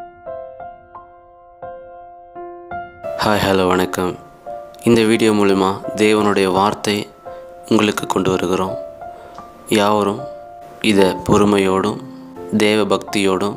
Hi hello வணக்கம். இந்த video மூலிமா தேவனுடைய வார்த்தை உங்களுக்கு கொண்டு வருகிறோம். யாவரும் இதை பொறுமையோடும் தேவ பக்தியோடும்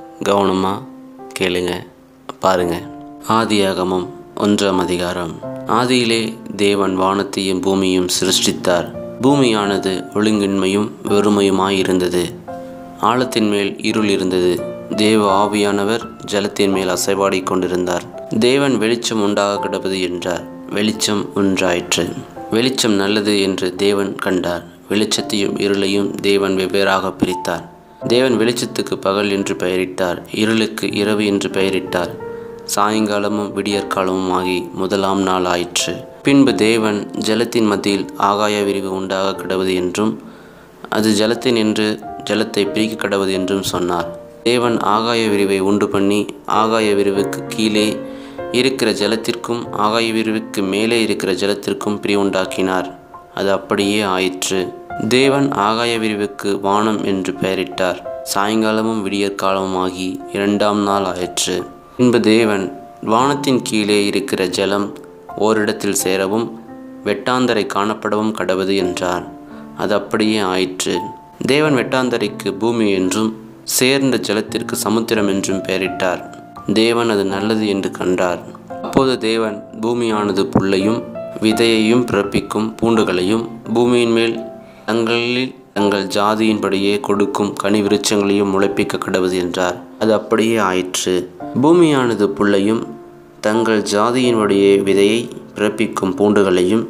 கவனமாக கேளுங்க, பாருங்கள். ஆதியாகமம் 1ஆம் அதிகாரம். ஆதியிலே தேவன் வானத்தையும் பூமியையும் சிருஷ்டித்தார். பூமியானது ஒழுங்கின்மையும் வெறுமையுமாயிருந்தது. ஆழத்தின் மேல் இருள் இருந்தது. தேவ ஆவியானவர் ஜலத்தின் மேல் அசைவாடி கொண்டிருந்தார். தேவன் வெளிச்சம் உண்டாக கிடப்பது என்றார். வெளிச்சம் உண்டாயிற்று. வெளிச்சம் நல்லது என்று தேவன் கண்டார். வெளிச்சத்தையும் இருளையும் தேவன் வெவ்வேறாக பிரித்தார். தேவன் வெளிச்சத்துக்கு பகல் என்று பெயரிட்டார், இருளுக்கு இரவு என்று பெயரிட்டார். சாயங்காலமும் விடியற்காலமும் ஆகி 1ஆம் நாள் ஆயிற்று. பின்பு தேவன் ஜலத்தின் மத்தியில் ஆகாய விரிவு உண்டாக கிடவது என்றும் அது ஜலத்தின் என்று ஜலத்தை பிரிக்க கிடவது என்றும் சொன்னார். தேவன் ஆகாய விரிவை உண்டு பண்ணி ஆகாய விரிவுக்கு கீழே இருக்கிற ஜலத்திற்கும் ஆகாய விரிவுக்கு மேலே இருக்கிற ஜலத்திற்கும் பிரிவுண்டாக்கினார். அது அப்படியே ஆயிற்று. தேவன் ஆகாய விரிவுக்கு வானம் என்று பெயரிட்டார். சாயங்காலமும் விடியற்காலமும் ஆகி 2ஆம் நாள் ஆயிற்று. பின்பு தேவன் வானத்தின் கீழே இருக்கிற ஜலம் ஓரிடத்தில் சேரவும் வெட்டாந்தரை காணப்படவும் கடவது என்றார். அது அப்படியே ஆயிற்று. தேவன் வெட்டாந்தரைக்கு பூமி என்றும் சேர்ந்த ஜலத்திற்கு சமுத்திரம் என்றும் பெயரிட்டார். தேவன் அது நல்லது என்று கண்டார். அப்போது தேவன் பூமியானது புல்லையும் விதையையும் பிறப்பிக்கும் பூண்டுகளையும் பூமியின் மேல் தங்களில் தங்கள் ஜாதியின்படியே கொடுக்கும் கனி விருட்சங்களையும் முளைப்பிக்க கடவது என்றார். அது அப்படியே ஆயிற்று. பூமியானது புல்லையும் தங்கள் ஜாதியின்படியே விதையை பிறப்பிக்கும் பூண்டுகளையும்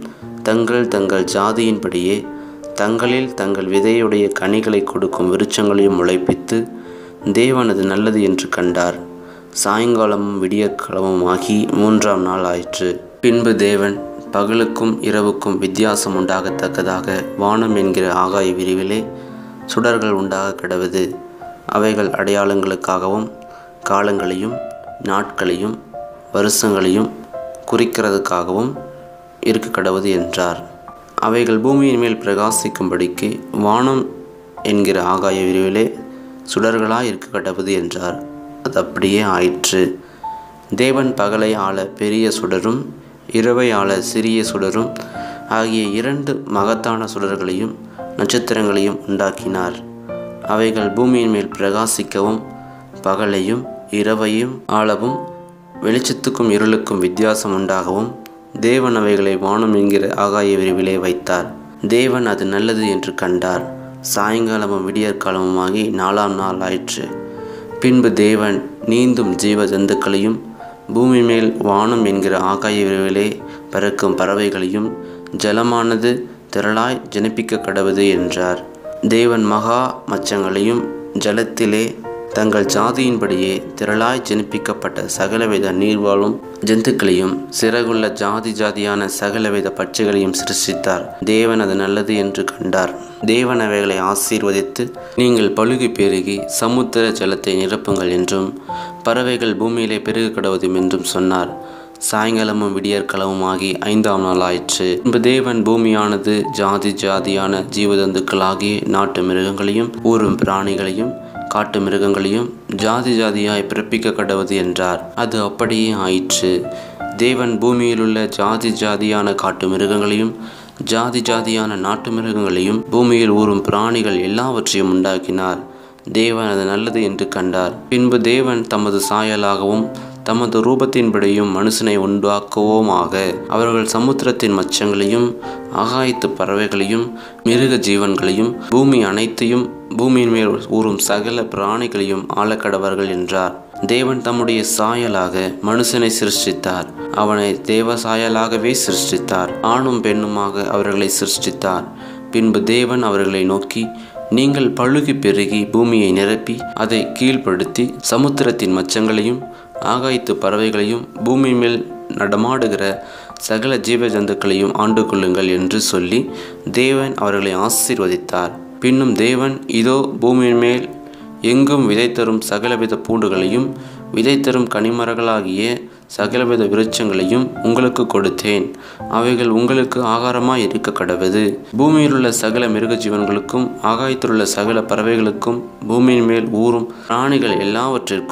தங்கள் ஜாதியின்படியே தங்களில் தங்கள் விதையுடைய கனிகளை கொடுக்கும் விருட்சங்களையும் முளைப்பித்து தேவன் அது நல்லது என்று கண்டார். சாயங்காலமும் விடியற்காலமும் ஆகி 3ஆம் நாள் ஆயிற்று. பின்பு தேவன் பகலுக்கும் இரவுக்கும் வித்தியாசம் உண்டாகத்தக்கதாக வானம் என்கிற ஆகாய விரிவிலே சுடர்கள் உண்டாக கிடவது. அவைகள் அடையாளங்களுக்காகவும் காலங்களையும் நாட்களையும் வருஷங்களையும் குறிக்கிறதுக்காகவும் இருக்க கடவது என்றார். அவைகள் பூமியின் மேல் பிரகாசிக்கும்படிக்கு வானம் என்கிற ஆகாய விரிவிலே சுடர்களாய் இருக்க கடவது என்றார். அது அப்படியே ஆயிற்று. தேவன் பகலை ஆள பெரிய சுடரும் இரவை ஆள சிறிய சுடரும் ஆகிய 2 மகத்தான சுடர்களையும் நட்சத்திரங்களையும் உண்டாக்கினார். அவைகள் பூமியின் மேல் பிரகாசிக்கவும் பகலையும் இரவையும் ஆளவும் வெளிச்சத்துக்கும் இருளுக்கும் வித்தியாசம் உண்டாகவும் தேவன் அவைகளை வானம் என்கிற ஆகாய விரிவிலே வைத்தார். தேவன் அது நல்லது என்று கண்டார். சாயங்காலமும் விடியற்காலமும் ஆகி 4ஆம் நாள் ஆயிற்று. பின்பு தேவன் நீந்தும் ஜீவ ஜந்துக்களையும் பூமி மேல் வானம் என்கிற ஆகாய விரிவிலே பறக்கும் பறவைகளையும் ஜலமானது திரளாய் ஜனிப்பிக்க கடவது என்றார். தேவன் மகா மச்சங்களையும் ஜலத்திலே தங்கள் ஜாதியின்படியே திரளாய் ஜனிப்பிக்கப்பட்ட சகலவித நீர்வாழும் ஜந்துக்களையும் சிறகுள்ள ஜாதியான சகலவித பட்சிகளையும் சிருஷ்டித்தார். தேவன் அது நல்லது என்று கண்டார். தேவன் அவைகளை ஆசீர்வதித்து, நீங்கள் பலுகி பெருகி சமுத்திர ஜலத்தை நிரப்புங்கள் என்றும் பறவைகள் பூமியிலே பெருக கடவுதும் என்றும் சொன்னார். சாயங்காலமும் விடியற்காலமும் ஆகி 5ஆம் நாள் ஆயிற்று. பின்பு தேவன் பூமியானது ஜாதியான ஜீவஜந்துக்களாகிய நாட்டு மிருகங்களையும் ஊரும் பிராணிகளையும் காட்டு மிருகங்களையும் ஜாதியாய் பிறப்பிக்க கடவது என்றார். அது அப்படியே ஆயிற்று. தேவன் பூமியிலுள்ள ஜாதியான காட்டு மிருகங்களையும் ஜாதியான நாட்டு மிருகங்களையும் பூமியில் ஊறும் பிராணிகள் எல்லாவற்றையும் உண்டாக்கினார். தேவன் அது நல்லது என்று கண்டார். பின்பு தேவன் தமது சாயலாகவும் தமது ரூபத்தின்படியும் மனுஷனை உண்டாக்குவோமாக. அவர்கள் சமுத்திரத்தின் மச்சங்களையும் ஆகாயத்து பறவைகளையும் மிருக ஜீவன்களையும் பூமி அனைத்தையும் பூமியின் மேல் ஊறும் சகல பிராணிகளையும் ஆளக்கடவர்கள் என்றார். தேவன் தம்முடைய சாயலாக மனுஷனை சிருஷ்டித்தார். அவனை தேவ சாயலாகவே சிருஷ்டித்தார். ஆணும் பெண்ணுமாக அவர்களை சிருஷ்டித்தார். பின்பு தேவன் அவர்களை நோக்கி, நீங்கள் பழுகி பெருகி பூமியை நிரப்பி அதை கீழ்ப்படுத்தி சமுத்திரத்தின் மச்சங்களையும் ஆகாயத்து பறவைகளையும் பூமி மேல் நடமாடுகிற சகல ஜீவ ஜந்துக்களையும் ஆண்டு கொள்ளுங்கள் என்று சொல்லி தேவன் அவர்களை ஆசீர்வதித்தார். பின்னும் தேவன், இதோ பூமியின் மேல் எங்கும் விதை தரும் சகலவித பூண்டுகளையும் விதை தரும் கனிமரங்களாகிய சகலவித விருட்சங்களையும் உங்களுக்கு கொடுத்தேன். அவைகள் உங்களுக்கு ஆகாரமாய் இருக்க கடவது. பூமியிலுள்ள சகல மிருக ஜீவன்களுக்கும் ஆகாயத்திலுள்ள சகல பறவைகளுக்கும் பூமியின் மேல் ஊறும் பிராணிகள் எல்லாவற்றிற்கும்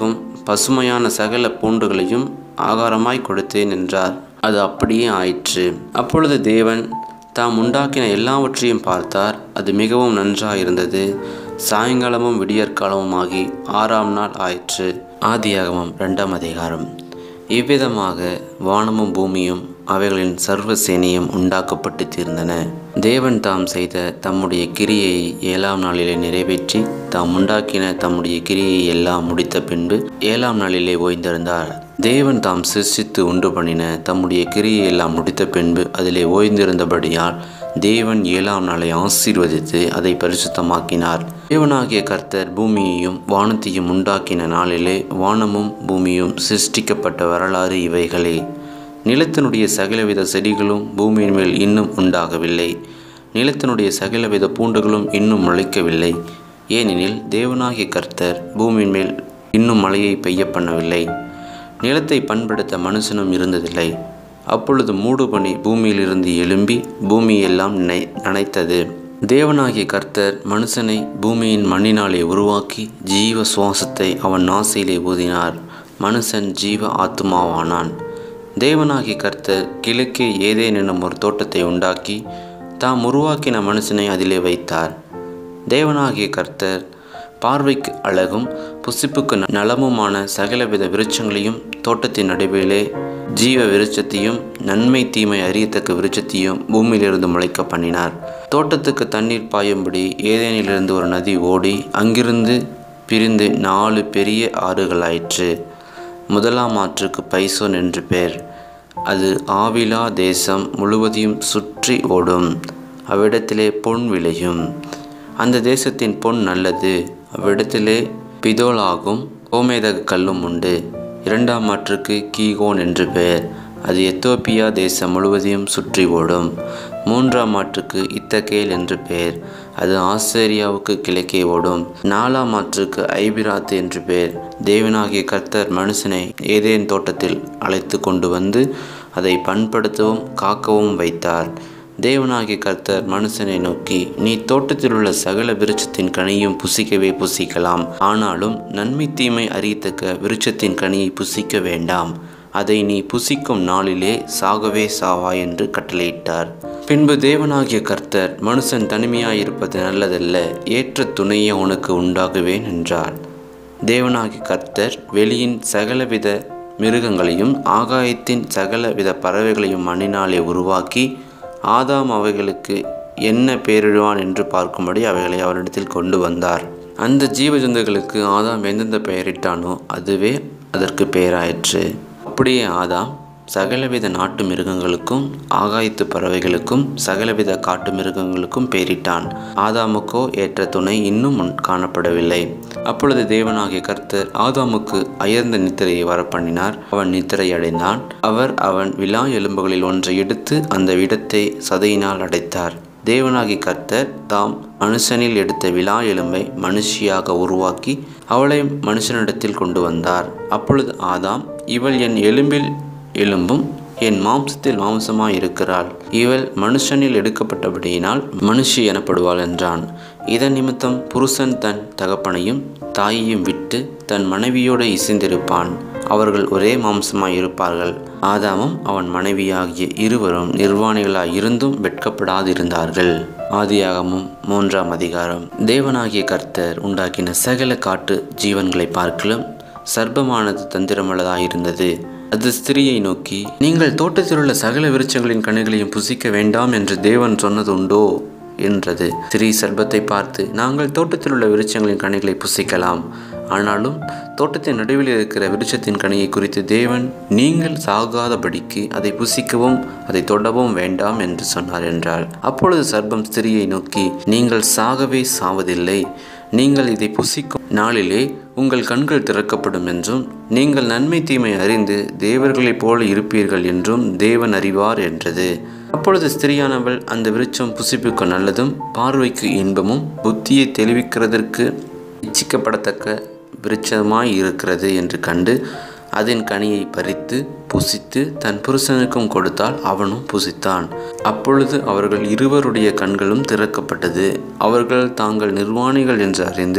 பசுமையான சகல பூண்டுகளையும் ஆகாரமாய் கொடுத்தேன் என்றார். அது அப்படியே ஆயிற்று. அப்பொழுது தேவன் தாம் உண்டாக்கின எல்லாவற்றையும் பார்த்தார். அது மிகவும் நன்றாயிருந்தது. சாயங்காலமும் விடியற்காலமும் ஆகி 6ஆம் நாள் ஆயிற்று. ஆதியாகமம் 2ஆம் அதிகாரம். இவ்விதமாக வானமும் பூமியும் அவைகளின் சர்வ சேனையும் உண்டாக்கப்பட்டு தீர்ந்தன. தேவன் தாம் செய்த தம்முடைய கிரியையை 7ஆம் நாளிலே நிறைவேற்றி தாம் உண்டாக்கின தம்முடைய கிரியையை எல்லாம் முடித்த பின்பு 7ஆம் நாளிலே ஓய்ந்திருந்தார். தேவன் தாம் சிருஷ்டித்து உண்டு பண்ணின தம்முடைய கிரியை எல்லாம் முடித்த பின்பு அதிலே ஓய்ந்திருந்தபடியால் தேவன் 7ஆம் நாளை ஆசீர்வதித்து அதை பரிசுத்தமாக்கினார். தேவனாகிய கர்த்தர் பூமியையும் வானத்தையும் உண்டாக்கின நாளிலே வானமும் பூமியும் சிருஷ்டிக்கப்பட்ட வரலாறு இவைகளே. நிலத்தினுடைய சகலவித செடிகளும் பூமியின் மேல் இன்னும் உண்டாகவில்லை. நிலத்தினுடைய சகலவித பூண்டுகளும் இன்னும் முளைக்கவில்லை. ஏனெனில் தேவனாகிய கர்த்தர் பூமியின் மேல் இன்னும் மழையை பெய்ய பண்ணவில்லை. நிலத்தை பண்படுத்த மனுஷனும் இருந்ததில்லை. அப்பொழுது மூடுபனி பூமியிலிருந்து எழும்பி பூமியெல்லாம் நனைத்தது. தேவனாகிய கர்த்தர் மனுஷனை பூமியின் மண்ணினாலே உருவாக்கி ஜீவ சுவாசத்தை அவன் நாசியிலே ஊதினார். மனுஷன் ஜீவ ஆத்துமாவானான். தேவனாகிய கர்த்தர் கிழக்கே ஏதேன் என்னும் ஒரு தோட்டத்தை உண்டாக்கி தாம் உருவாக்கின மனுஷனை அதிலே வைத்தார். தேவனாகிய கர்த்தர் பார்வைக்கு அழகும் புசிப்புக்கு நலமுமான சகலவித விருட்சங்களையும் தோட்டத்தின் நடுவிலே ஜீவ விருட்சத்தையும் நன்மை தீமை அறியத்தக்க விருட்சத்தையும் பூமியிலிருந்து முளைக்க பண்ணினார். தோட்டத்துக்கு தண்ணீர் பாயும்படி ஏதேனிலிருந்து ஒரு நதி ஓடி அங்கிருந்து பிரிந்து 4 பெரிய ஆறுகளாயிற்று. முதலாம் ஆற்றுக்கு பைசோன் என்று பெயர். அது ஆவிலா தேசம் முழுவதையும் சுற்றி ஓடும். அவ்விடத்திலே பொன் விளையும். அந்த தேசத்தின் பொன் நல்லது. அவ்விடத்திலே பிதோலாகும் கோமேதக கல்லும் உண்டு. 2ஆம் ஆற்றுக்கு கீகோன் என்று பெயர். அது எத்தோப்பியா தேசம் முழுவதையும் சுற்றி ஓடும். 3ஆம் ஆற்றுக்கு இத்தகேல் என்று பெயர். அது ஆசேரியாவுக்கு கிழக்கே ஓடும். 4ஆம் ஆற்றுக்கு ஐபிராத்து என்று பெயர். தேவனாகிய கர்த்தர் மனுஷனை ஏதேன் தோட்டத்தில் அழைத்து கொண்டு வந்து அதை பண்படுத்தவும் காக்கவும் வைத்தார். தேவனாகிய கர்த்தர் மனுஷனை நோக்கி, நீ தோட்டத்தில் உள்ள சகல விருட்சத்தின் கனியும் புசிக்கவே புசிக்கலாம். ஆனாலும் நன்மை தீமை அறியத்தக்க விருட்சத்தின் கனியை புசிக்க வேண்டாம். அதை நீ புசிக்கும் நாளிலே சாகவே சாவாய் என்று கட்டளையிட்டார். பின்பு தேவனாகிய கர்த்தர் மனுஷன் தனிமையாயிருப்பது நல்லதல்ல, ஏற்ற துணையை உனக்கு உண்டாகுவேன் என்றார். தேவனாகிய கர்த்தர் வெளியின் சகலவித மிருகங்களையும் ஆகாயத்தின் சகலவித பறவைகளையும் மண்ணினாலே உருவாக்கி ஆதாம் அவைகளுக்கு என்ன பெயரிடுவான் என்று பார்க்கும்படி அவைகளை அவரிடத்தில் கொண்டு வந்தார். அந்த ஜீவஜந்துகளுக்கு ஆதாம் எந்தெந்த பெயரிட்டானோ அதுவே அதற்கு பெயராயிற்று. அப்படியே ஆதாம் சகலவித நாட்டு மிருகங்களுக்கும் ஆகாயத்து பறவைகளுக்கும் சகலவித காட்டு மிருகங்களுக்கும் பெயரிட்டான். ஆதாமுக்கோ ஏற்ற துணை இன்னும் காணப்படவில்லை. அப்பொழுது தேவனாகிய கர்த்தர் ஆதாமுக்கு அயர்ந்த நித்திரையை வரப்பண்ணினார். அவன் நித்திரை அடைந்தான். அவன் விலா எலும்புகளில் ஒன்றை எடுத்து அந்த இடத்தை சதையினால் அடைத்தார். தேவனாகிய கர்த்தர் தாம் மனுஷனில் எடுத்த விலா எலும்பை மனுஷியாக உருவாக்கி அவளை மனுஷனிடத்தில் கொண்டு வந்தார். அப்பொழுது ஆதாம், இவள் என் எலும்பில் எலும்பும் என் மாம்சத்தில் மாம்சமாய் இருக்கிறாள். இவள் மனுஷனில் எடுக்கப்பட்டபடியினால் மனுஷி எனப்படுவாள் என்றான். இதன் நிமித்தம் புருஷன் தன் தகப்பனையும் தாயையும் விட்டு தன் மனைவியோடு இசைந்திருப்பான். அவர்கள் ஒரே மாம்சமாய் இருப்பார்கள். ஆதாமும் அவன் மனைவியாகிய இருவரும் நிர்வாணிகளாய் இருந்தும் வெட்கப்படாதிருந்தார்கள். ஆதியாகமம் 3ஆம் அதிகாரம். தேவனாகிய கர்த்தர் உண்டாக்கின சகல காட்டு ஜீவன்களை பார்க்கலும் சர்ப்பமானது தந்திரமுள்ளதாயிருந்தது. அது ஸ்திரியை நோக்கி, நீங்கள் தோட்டத்தில் உள்ள சகல விருட்சங்களின் கனிகளையும் புசிக்க வேண்டாம் என்று தேவன் சொன்னது உண்டோ என்றது. ஸ்திரீ சர்ப்பத்தை பார்த்து, நாங்கள் தோட்டத்தில் உள்ள விருட்சங்களின் கனிகளை புசிக்கலாம். ஆனாலும் தோட்டத்தின் நடுவில் இருக்கிற விருட்சத்தின் கனியை குறித்து தேவன் நீங்கள் சாகாதபடிக்கு அதை புசிக்கவும் அதை தொடவும் வேண்டாம் என்று சொன்னார் என்றாள். அப்பொழுது சர்ப்பம் ஸ்திரியை நோக்கி, நீங்கள் சாகவே சாவதில்லை. நீங்கள் இதை புசிக்கும் நாளிலே உங்கள் கண்கள் திறக்கப்படும் என்றும் நீங்கள் நன்மை தீமை அறிந்து தேவர்களைப் போல இருப்பீர்கள் என்றும் தேவன் அறிவார் என்றது. அப்பொழுது ஸ்திரியானவள், அந்த விருட்சம் புசிப்புக்கு நல்லதும் பார்வைக்கு இன்பமும் புத்தியை தெளிவிக்கிறதற்கு இச்சிக்கப்படத்தக்க விருட்சமாய் இருக்கிறது என்று கண்டு அதன் கனியை பறித்து புசித்து தன் புருஷனுக்கும் கொடுத்தால் அவனும் புசித்தான். அப்பொழுது அவர்கள் இருவருடைய கண்களும் திறக்கப்பட்டது. அவர்கள் தாங்கள் நிர்வாணிகள் என்று அறிந்து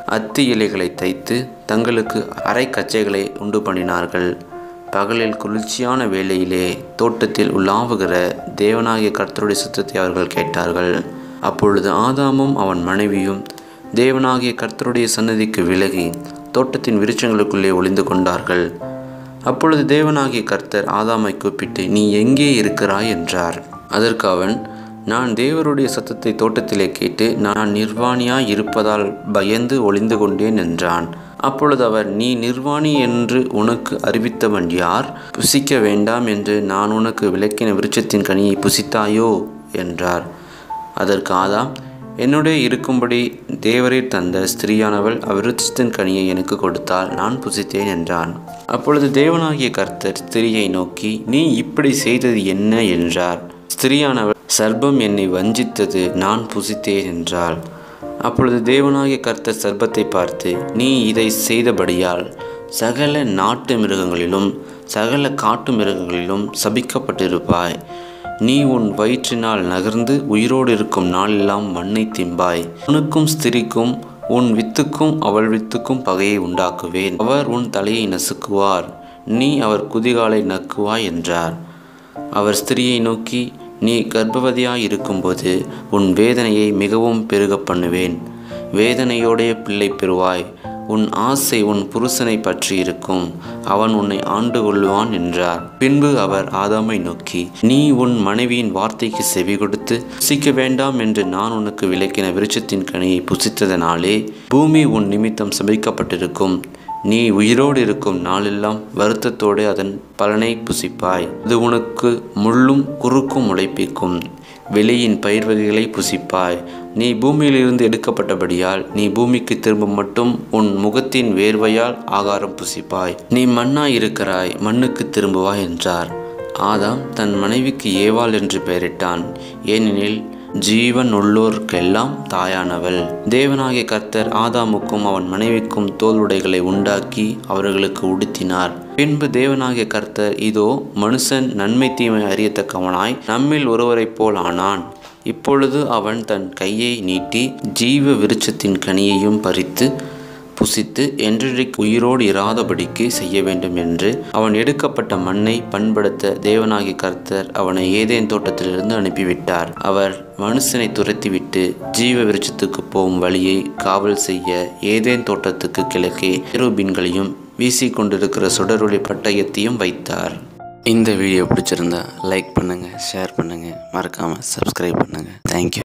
அத்தி இலைகளை தைத்து தங்களுக்கு அரை கச்சைகளை உண்டு பண்ணினார்கள். பகலில் குளிர்ச்சியான வேளையிலே தோட்டத்தில் உலாவுகிற தேவனாகிய கர்த்தருடைய சத்தத்தை அவர்கள் கேட்டார்கள். அப்பொழுது ஆதாமும் அவன் மனைவியும் தேவனாகிய கர்த்தருடைய சன்னதிக்கு விலகி தோட்டத்தின் விருட்சங்களுக்குள்ளே ஒளிந்து கொண்டார்கள். அப்பொழுது தேவனாகிய கர்த்தர் ஆதாமை கூப்பிட்டு, நீ எங்கே இருக்கிறாய் என்றார். அதற்கு அவன், நான் தேவருடைய சத்தத்தை தோட்டத்திலே கேட்டு நான் நிர்வாணியாய் இருப்பதால் பயந்து ஒளிந்து கொண்டேன் என்றான். அப்பொழுது அவர், நீ நிர்வாணி என்று உனக்கு அறிவித்தவன் யார்? புசிக்க வேண்டாம் என்று நான் உனக்கு விலக்கின விருட்சத்தின் கனியை புசித்தாயோ என்றார். அதற்கு ஆதாம், என்னுடைய இருக்கும்படி தேவரீர் தந்த ஸ்திரீயானவள் அவ்விருட்சத்தின் கனியை எனக்கு கொடுத்தால் நான் புசித்தேன் என்றான். அப்பொழுது தேவனாகிய கர்த்தர் ஸ்திரியை நோக்கி, நீ இப்படி செய்தது என்ன என்றார். ஸ்திரீயானவள், சர்ப்பம் என்னை வஞ்சித்தது, நான் புசித்தேன் என்றாள். அப்பொழுது தேவனாகிய கர்த்தர் சர்ப்பத்தை பார்த்து, நீ இதை செய்தபடியால் சகல நாட்டு மிருகங்களிலும் சகல காட்டு மிருகங்களிலும் சபிக்கப்பட்டிருப்பாய். நீ உன் வயிற்றினால் நகர்ந்து உயிரோடு இருக்கும் நாளெல்லாம் மண்ணை திம்பாய். உனக்கும் ஸ்திரிக்கும் உன் வித்துக்கும் அவள் வித்துக்கும் பகையை உண்டாக்குவேன். அவர் உன் தலையை நசுக்குவார், நீ அவர் குதிகாலை நக்குவாய் என்றார். அவர் ஸ்திரியை நோக்கி, நீ கர்ப்பவதியாய் இருக்கும்போது உன் வேதனையை மிகவும் பெருக பண்ணுவேன். வேதனையோடைய பிள்ளை பெறுவாய். உன் ஆசை உன் புருஷனை பற்றி இருக்கும், அவன் உன்னை ஆண்டு கொள்வான் என்றார். பின்பு அவர் ஆதாமை நோக்கி, நீ உன் மனைவியின் வார்த்தைக்கு செவி கொடுத்து புசிக்க வேண்டாம் என்று நான் உனக்கு விலக்கின விருட்சத்தின் கனியை புசித்ததனாலே பூமி உன் நிமித்தம் சபிக்கப்பட்டிருக்கும். நீ உயிரோடு இருக்கும் நாளெல்லாம் வருத்தத்தோடு அதன் பலனை புசிப்பாய். அது உனக்கு முள்ளும் குறுக்கும் முளைப்பிக்கும். வெளியின் பயிர் வகைகளை புசிப்பாய். நீ பூமியிலிருந்து எடுக்கப்பட்டபடியால் நீ பூமிக்கு திரும்ப மட்டும் உன் முகத்தின் வேர்வையால் ஆகாரம் புசிப்பாய். நீ மண்ணாய் இருக்கிறாய், மண்ணுக்கு திரும்புவாய் என்றார். ஆதாம் தன் மனைவிக்கு ஏவாள் என்று பெயரிட்டான், ஏனெனில் ஜீவன் உள்ளோருக்கெல்லாம் தாயானவள். தேவனாகிய கர்த்தர் ஆதாமுக்கும் அவன் மனைவிக்கும் தோலுடைகளை உண்டாக்கி அவர்களுக்கு உடுத்தினார். பின்பு தேவனாகிய கர்த்தர், இதோ மனுஷன் நன்மை தீமை அறியத்தக்கவனாய் நம்மில் ஒருவரைப் போல் ஆனான். இப்பொழுது அவன் தன் கையை நீட்டி ஜீவ விருட்சத்தின் கனியையும் பறித்து புசித்து என்றென்றைக்கு உயிரோடு இராதபடிக்கு செய்ய வேண்டும் என்று அவன் எடுக்கப்பட்ட மண்ணை பண்படுத்த தேவனாகிய கர்த்தர் அவனை ஏதேன் தோட்டத்திலிருந்து அனுப்பிவிட்டார். அவர் மனுஷனை துரத்திவிட்டு ஜீவ விருட்சத்துக்கு போகும் வழியை காவல் செய்ய ஏதேன் தோட்டத்துக்கு கிழக்கே கேருபீன்களையும் வீசிக்கொண்டிருக்கிற சுடரொளி பட்டயத்தையும் வைத்தார். இந்த வீடியோ பிடிச்சிருந்தா லைக் பண்ணுங்கள், ஷேர் பண்ணுங்கள், மறக்காமல் சப்ஸ்கிரைப் பண்ணுங்கள். தேங்க்யூ.